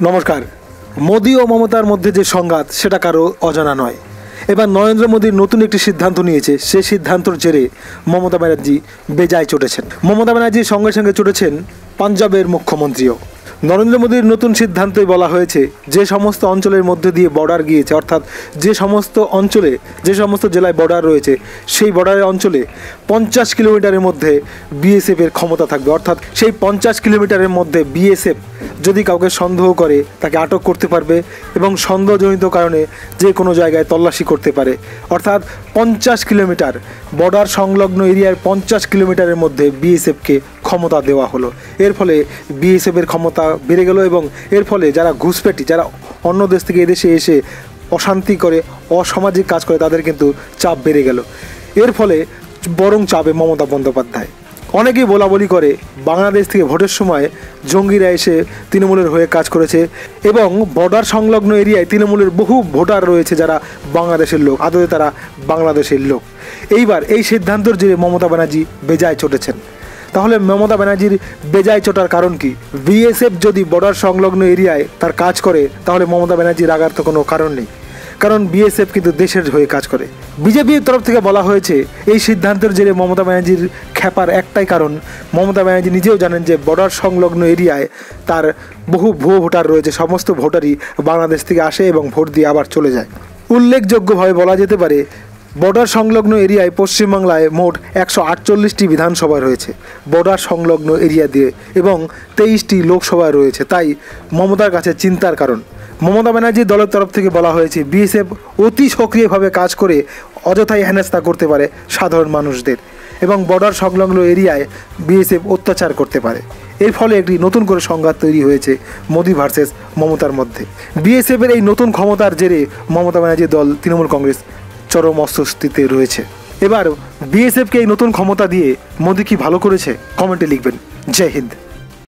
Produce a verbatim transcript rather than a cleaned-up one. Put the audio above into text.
নমস্কার। মোদি ও মমতার মধ্যে যে সংঘাত সেটা কারো অজানা নয়। এবার নরেন্দ্র মোদীর নতুন একটি সিদ্ধান্ত নিয়েছে, সেই সিদ্ধান্তর জেরে মমতা ব্যানার্জি বেজায় চটেছেন। মমতা ব্যানার্জির সঙ্গে সঙ্গে চটেছেন পাঞ্জাবের মুখ্যমন্ত্রীও। নরেন্দ্র মোদীর নতুন সিদ্ধান্তই বলা হয়েছে, যে সমস্ত অঞ্চলের মধ্যে দিয়ে বর্ডার গিয়েছে, অর্থাৎ যে সমস্ত অঞ্চলে যে সমস্ত জেলায় বর্ডার রয়েছে, সেই বর্ডারের অঞ্চলে পঞ্চাশ কিলোমিটারের মধ্যে বিএসএফের ক্ষমতা থাকবে। অর্থাৎ সেই পঞ্চাশ কিলোমিটারের মধ্যে বিএসএফ যদি কাউকে সন্দেহ করে তাকে আটক করতে পারবে এবং সন্দেহজনিত কারণে যে কোনো জায়গায় তল্লাশি করতে পারে। অর্থাৎ পঞ্চাশ কিলোমিটার বর্ডার সংলগ্ন এরিয়ার পঞ্চাশ কিলোমিটারের মধ্যে বিএসএফকে ক্ষমতা দেওয়া হলো। এর ফলে বিএসএফের ক্ষমতা বেড়ে গেল এবং এর ফলে যারা ঘুষপেটি, যারা অন্য দেশ থেকে এদেশে এসে অশান্তি করে, অসামাজিক কাজ করে, তাদের কিন্তু চাপ বেড়ে গেল। এর ফলে বরং চাপে মমতা বন্দ্যোপাধ্যায়। অনেকেই বলা বলি করে বাংলাদেশ থেকে ভোটের সময় জঙ্গিরা এসে তৃণমূলের হয়ে কাজ করেছে এবং বর্ডার সংলগ্ন এরিয়ায় তৃণমূলের বহু ভোটার রয়েছে যারা বাংলাদেশের লোক, আদতে তারা বাংলাদেশের লোক। এইবার এই সিদ্ধান্তর জেরে মমতা ব্যানার্জি বেজায় চটেছেন। তাহলে মমতা ব্যানার্জির বেজায় চটার কারণ কি? বিএসএফ যদি বর্ডার সংলগ্ন এরিয়ায় তার কাজ করে তাহলে মমতা ব্যানার্জি রাগার তো কোনো কারণ নেই, কারণ বিএসএফ কিন্তু দেশের হয়ে কাজ করে। বিজেপির তরফ থেকে বলা হয়েছে এই সিদ্ধান্তের জেরে মমতা ব্যানার্জির খ্যাপার একটাই কারণ, মমতা ব্যানার্জি নিজেও জানেন যে বর্ডার সংলগ্ন এরিয়ায় তার বহু ভুয়ো ভোটার রয়েছে। সমস্ত ভোটারই বাংলাদেশ থেকে আসে এবং ভোট দিয়ে আবার চলে যায়। উল্লেখযোগ্যভাবে বলা যেতে পারে বর্ডার সংলগ্ন এরিয়ায় পশ্চিমবাংলায় মোট একশো আটচল্লিশটি বিধানসভা রয়েছে বর্ডার সংলগ্ন এরিয়া দিয়ে এবং তেইশটি লোকসভা রয়েছে। তাই মমতার কাছে চিন্তার কারণ। মমতা ব্যানার্জির দলের তরফ থেকে বলা হয়েছে বিএসএফ অতি সক্রিয়ভাবে কাজ করে অযথাই হেনস্থা করতে পারে সাধারণ মানুষদের এবং বর্ডার সংলগ্ন এরিয়ায় বিএসএফ অত্যাচার করতে পারে। এর ফলে একটি নতুন করে সংঘাত তৈরি হয়েছে মোদি ভার্সেস মমতার মধ্যে। বিএসএফের এই নতুন ক্ষমতার জেরে মমতা ব্যানার্জির দল তৃণমূল কংগ্রেস চরম অস্বস্তিতে রয়েছে। এবার বিএসএফকে এই নতুন ক্ষমতা দিয়ে মোদি কি ভালো করেছে? কমেন্টে লিখবেন। জয় হিন্দ।